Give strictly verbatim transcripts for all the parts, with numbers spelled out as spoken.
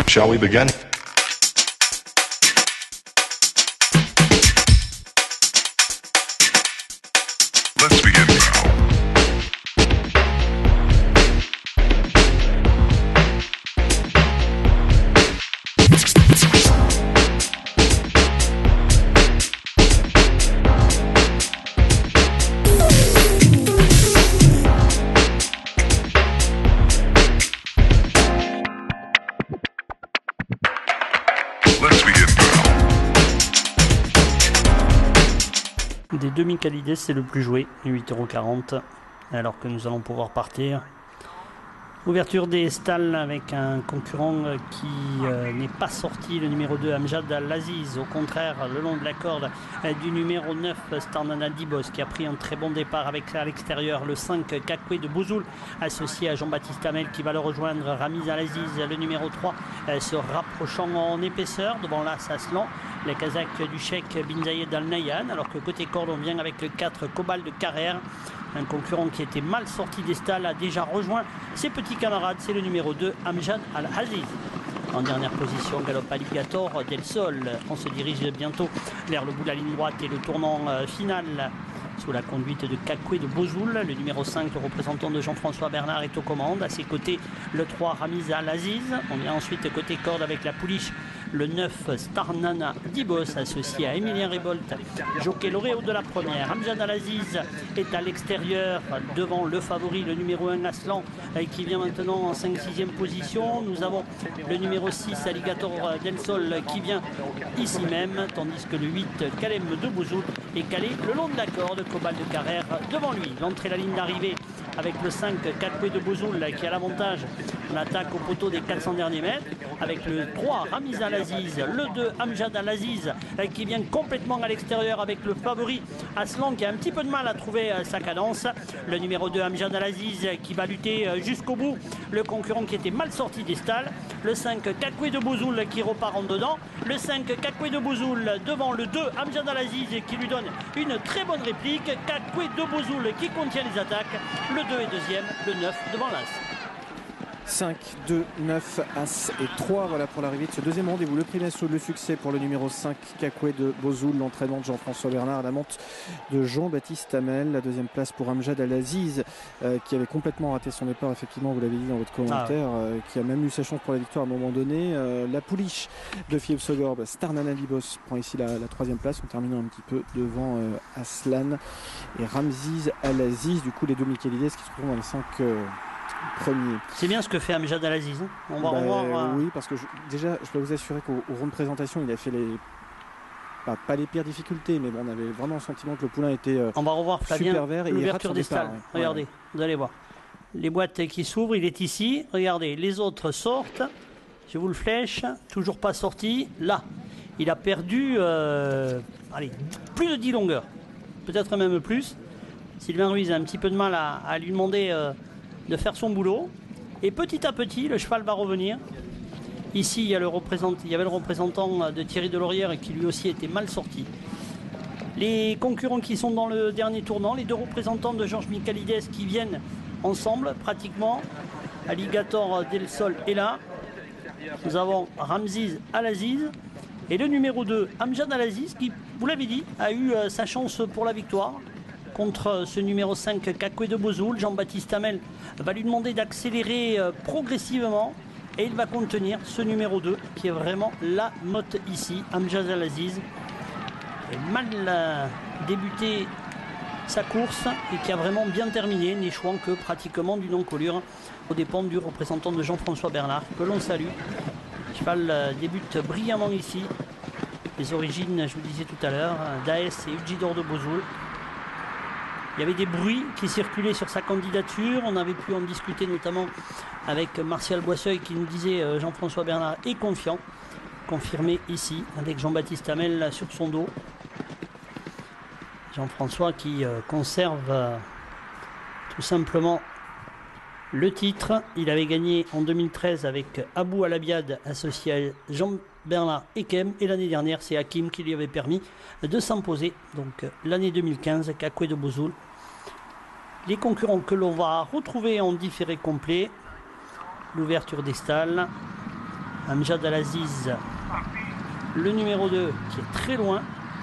Shall we begin? Let's begin now. Des deux Michaelides, c'est le plus joué, huit euros quarante, alors que nous allons pouvoir partir. Ouverture des stalles avec un concurrent qui euh, n'est pas sorti, le numéro deux, Amjad Al-Aziz. Au contraire, le long de la corde euh, du numéro neuf, Starnana Dibos, qui a pris un très bon départ avec à l'extérieur le cinq, Kakwe de Bouzoul, associé à Jean-Baptiste Amel, qui va le rejoindre. Ramiz Al-Aziz, le numéro trois, euh, se rapprochant en épaisseur. Devant là, Saslan, les Kazakhs du Cheikh Bin Zayed Al-Nahyan, alors que côté corde, on vient avec le quatre, Cobalt de Carrère. Un concurrent qui était mal sorti des stalles a déjà rejoint ses petits camarades. C'est le numéro deux, Amjad Al-Aziz. En dernière position, Galop Alligator Del Sol. On se dirige bientôt vers le bout de la ligne droite et le tournant euh, final sous la conduite de Kakwe de Bouzoul. Le numéro cinq, le représentant de Jean-François Bernard, est aux commandes. À ses côtés, le trois, Ramiz Al-Aziz. On vient ensuite côté corde avec la pouliche. Le neuf, Starnana Dibos, associé à Emilien Rébolt, jockey lauréat de la première. Amjad Al-Aziz est à l'extérieur devant le favori, le numéro un, Aslan, qui vient maintenant en cinq sixième position. Nous avons le numéro six, Alligator Del Sol, qui vient ici même, tandis que le huit, Kalem de Bouzoul, est calé le long de la corde, Cobalt de Carrère devant lui. L'entrée, la ligne d'arrivée avec le cinq, Kakwe de Bouzoul, qui a l'avantage. On attaque au poteau des quatre cents derniers mètres avec le trois, Ramiz Al-Aziz, le deux, Amjad Al-Aziz, qui vient complètement à l'extérieur avec le favori Aslan, qui a un petit peu de mal à trouver sa cadence. Le numéro deux, Amjad Al-Aziz, qui va lutter jusqu'au bout. Le concurrent qui était mal sorti des stalles. Le cinq, Kakwe de Bouzoul, qui repart en dedans. Le cinq, Kakwe de Bouzoul devant le deux, Amjad Al-Aziz, qui lui donne une très bonne réplique. Kakwe de Bouzoul qui contient les attaques. Le deux est deuxième, le neuf devant l'As. cinq, deux, neuf, As et trois. Voilà pour l'arrivée de ce deuxième rendez-vous. Le prix d'assaut, le succès pour le numéro cinq, Kakwe de Bouzoul, l'entraînement de Jean-François Bernard à la monte de Jean-Baptiste Amel. La deuxième place pour Amjad Al-Aziz, euh, qui avait complètement raté son départ, effectivement, vous l'avez dit dans votre commentaire, ah ouais. euh, qui a même eu sa chance pour la victoire à un moment donné. Euh, la pouliche de Philippe Sogorb, Starnana Dibos, prend ici la, la troisième place, en terminant un petit peu devant euh, Aslan et Ramiz Al-Aziz. Du coup, les deux Michaelides qui se retrouvent dans les cinq... Euh, premier. C'est bien ce que fait Amjad Al-Aziz. Hein. On va bah, revoir. Euh... Oui, parce que je, déjà, je peux vous assurer qu'au round de présentation, il a fait les. Pas, pas les pires difficultés, mais bon, on avait vraiment le sentiment que le poulain était euh, on va revoir Flavien, super vert et l'ouverture des départ, stalles. Ouais. Regardez, ouais. Vous allez voir. Les boîtes qui s'ouvrent, il est ici. Regardez, les autres sortent. Je vous le flèche. Toujours pas sorti. Là, il a perdu euh, allez, plus de dix longueurs. Peut-être même plus. Sylvain Ruiz a un petit peu de mal à, à lui demander. Euh, de faire son boulot, et petit à petit le cheval va revenir. Ici il y, a le représentant, il y avait le représentant de Thierry Delorière qui lui aussi était mal sorti. Les concurrents qui sont dans le dernier tournant, les deux représentants de Georges Michaelides qui viennent ensemble pratiquement. Alligator Del Sol est là. Nous avons Ramiz Al-Aziz et le numéro deux, Amjad Al-Aziz, qui, vous l'avez dit, a eu euh, sa chance pour la victoire contre ce numéro cinq, Kakwe de Bouzoul. Jean-Baptiste Amel va lui demander d'accélérer euh, progressivement et il va contenir ce numéro deux qui est vraiment la motte ici. Amjad Al-Aziz a mal euh, débuté sa course et qui a vraiment bien terminé, n'échouant que pratiquement d'une encolure aux dépens du représentant de Jean-François Bernard, que l'on salue. Le cheval euh, débute brillamment ici. Les origines, je vous le disais tout à l'heure, d'Aes et Ujidor de Bouzoul. Il y avait des bruits qui circulaient sur sa candidature. On avait pu en discuter notamment avec Martial Boisseuil qui nous disait euh, Jean-François Bernard est confiant. Confirmé ici avec Jean-Baptiste Amel sur son dos. Jean-François qui euh, conserve euh, tout simplement le titre. Il avait gagné en deux mille treize avec Abou Alabiad associé à Jean-Bernard Ekem. Et l'année dernière, c'est Hakim qui lui avait permis de s'imposer. Donc l'année deux mille quinze, Kakwe de Bouzoul. Les concurrents que l'on va retrouver en différé complet. L'ouverture des stalles. Amjad Al-Aziz, le numéro deux, qui est très loin.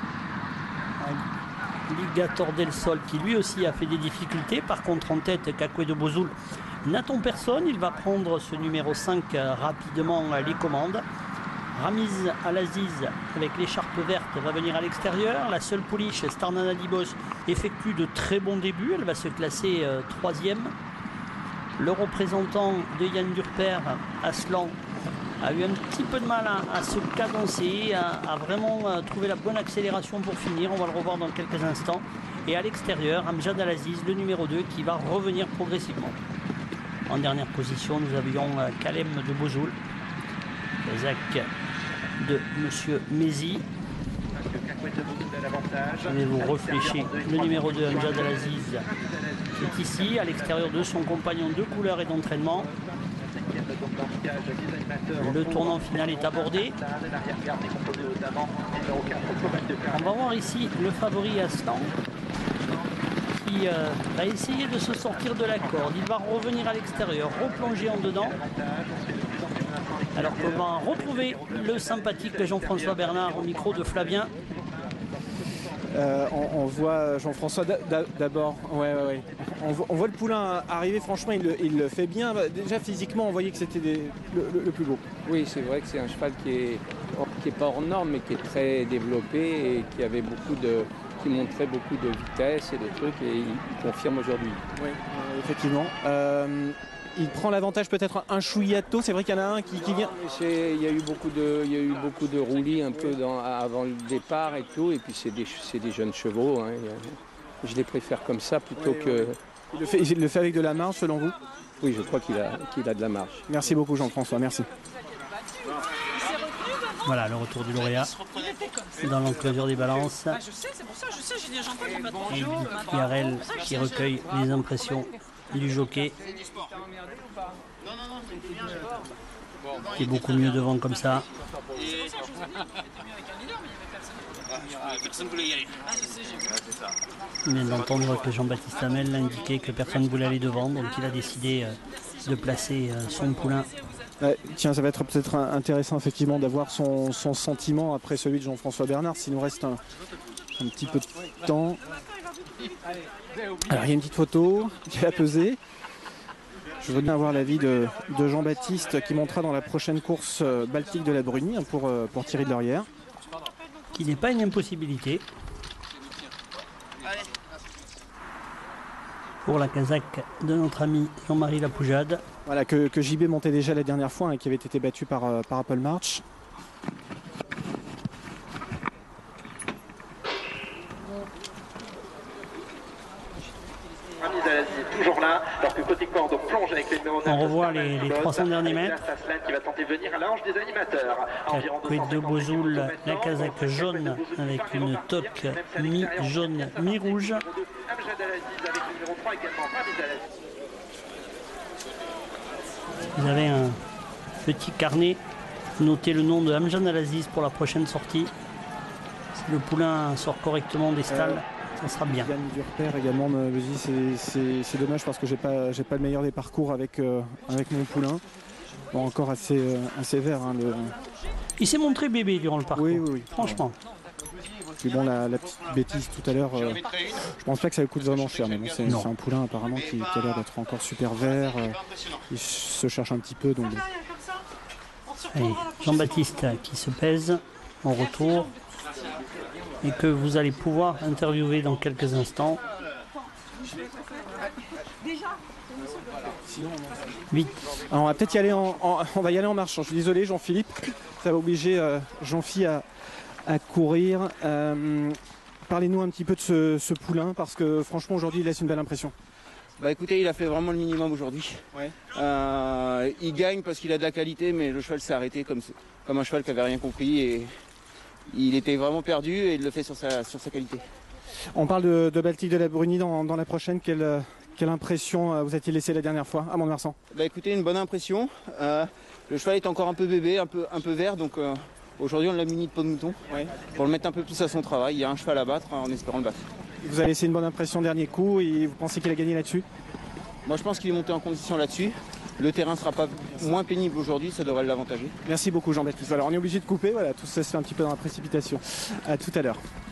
Ligator del Sol, qui lui aussi a fait des difficultés. Par contre, en tête, Kakwe de Bozoul n'attend personne. Il va prendre ce numéro cinq rapidement les commandes. Ramiz Al-Aziz avec l'écharpe verte va venir à l'extérieur. La seule pouliche, Starnana Dibos, effectue de très bons débuts. Elle va se classer euh, troisième. Le représentant de Yann Durper, Aslan, a eu un petit peu de mal à, à se cadencer, à, à vraiment à trouver la bonne accélération pour finir. On va le revoir dans quelques instants. Et à l'extérieur, Amjad Al-Aziz, le numéro deux, qui va revenir progressivement. En dernière position, nous avions euh, Kalem de Bozoul, Kazakh de Monsieur Mézi. Je vais vous réfléchir. Le numéro deux, Amjad Al-Aziz, qui est ici, à l'extérieur de son compagnon de couleur et d'entraînement. Le tournant final est abordé. On va voir ici le favori Aslan, qui euh, va essayer de se sortir de la corde. Il va revenir à l'extérieur, replonger en dedans. Alors qu'on va retrouver le sympathique Jean-François Bernard au micro de Flavien. Euh, on, on voit Jean-François d'abord, ouais, ouais, ouais. On, voit, on voit le poulain arriver, franchement il le, il le fait bien. Déjà physiquement on voyait que c'était le, le, le plus beau. Oui, c'est vrai que c'est un cheval qui est, qui est pas hors norme mais qui est très développé et qui avait beaucoup de, qui montrait beaucoup de vitesse et de trucs et il, il confirme aujourd'hui. Oui, euh, effectivement. Euh, il prend l'avantage peut-être un chouillato, c'est vrai qu'il y en a un qui, qui vient. Il y a eu beaucoup de, il y a eu beaucoup de roulis un peu dans, avant le départ et tout, et puis c'est des, c'est des jeunes chevaux. Hein. Je les préfère comme ça plutôt oui, que. Il le, fait, il le fait avec de la marge selon vous? Oui, je crois qu'il a, qu'il a de la marge. Merci beaucoup Jean-François, merci. Voilà le retour du lauréat dans l'enclosure des balances. Ah, je sais, c'est pour ça, je sais, j'ai dit j'entends qu'il va Et Yarel qui recueille les impressions du jockey, qui est beaucoup mieux devant comme ça. On vient d'entendre que Jean-Baptiste Hamel indiquait que personne ne voulait aller devant, donc il a décidé de placer son poulain. Ouais, tiens, ça va être peut-être intéressant effectivement d'avoir son, son sentiment après celui de Jean-François Bernard, s'il nous reste un, un petit peu de temps. Alors il y a une petite photo qui a pesé. Je voudrais bien avoir l'avis de, de Jean-Baptiste qui montera dans la prochaine course Baltique de la Brunie pour, pour Thierry de Laurière. Qui n'est pas une impossibilité pour la casaque de notre ami Jean-Marie Lapoujade. Voilà, que, que J B montait déjà la dernière fois et hein, qui avait été battu par, par Apple March. Toujours là, alors que côté corde plonge avec les numéros on revoit les, les trois cents derniers mètres. Qui va tenter de venir à l'ange des animateurs. Kakwe de Bozoul, la casaque jaune avec une toque mi-jaune, mi-rouge. Vous avez un petit carnet, notez le nom de Amjad Al-Aziz pour la prochaine sortie. Si le poulain sort correctement des stalles, euh... ça sera bien. Yann Durper également me dit c'est, c'est dommage parce que j'ai pas j'ai pas le meilleur des parcours avec euh, avec mon poulain. Bon, encore assez euh, assez vert. Hein, le... Il s'est montré bébé durant le parcours. Oui, oui, oui. Franchement. Puis bon, la, la petite bêtise tout à l'heure, euh, je pense pas que ça coûte vraiment cher, mais bon, c'est, c'est un poulain apparemment qui, qui a l'air d'être encore super vert. Euh, il se cherche un petit peu. Donc... Allez, Jean-Baptiste qui se pèse en retour et que vous allez pouvoir interviewer dans quelques instants. Vite. Alors, on va peut-être y aller en, en, on va y aller en marche. Je suis désolé, Jean-Philippe, ça va obliger euh, Jean-Philippe à, à courir. Euh, parlez-nous un petit peu de ce, ce poulain parce que franchement aujourd'hui il laisse une belle impression. Bah écoutez, il a fait vraiment le minimum aujourd'hui. Ouais. Euh, il gagne parce qu'il a de la qualité, mais le cheval s'est arrêté comme, comme un cheval qui avait rien compris et il était vraiment perdu et il le fait sur sa, sur sa qualité. On parle de, de Baltique de la Brunie dans, dans la prochaine. Quelle, quelle impression vous a-t-il laissé la dernière fois à Mont-de-Marsan? Bah écoutez, une bonne impression. Euh, le cheval est encore un peu bébé, un peu, un peu vert, donc euh, aujourd'hui on l'a muni de peau de mouton ouais. Pour le mettre un peu plus à son travail. Il y a un cheval à battre en espérant le battre. Vous avez laissé une bonne impression dernier coup et vous pensez qu'il a gagné là-dessus? Moi je pense qu'il est monté en condition là-dessus. le terrain ne sera pas moins pénible aujourd'hui, ça devrait l'avantager. Merci beaucoup Jean-Baptiste. Alors on est obligé de couper, voilà, tout ça se fait un petit peu dans la précipitation. À tout à l'heure.